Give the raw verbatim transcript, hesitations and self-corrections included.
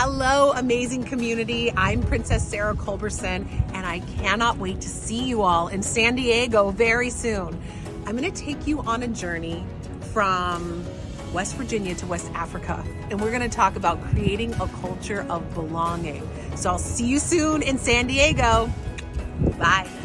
Hello, amazing community. I'm Princess Sarah Culberson, and I cannot wait to see you all in San Diego very soon. I'm gonna take you on a journey from West Virginia to West Africa, and we're gonna talk about creating a culture of belonging. So I'll see you soon in San Diego. Bye.